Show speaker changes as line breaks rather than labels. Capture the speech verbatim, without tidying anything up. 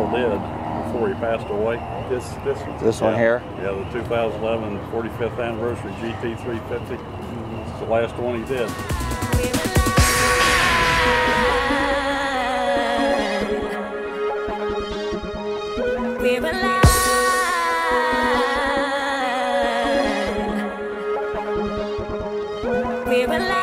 did before he passed away. This this one.
This
yeah.
one here?
Yeah, the two thousand eleven forty-fifth anniversary G T three fifty. Mm-hmm. It's the last one he did.
We're alive. We're alive.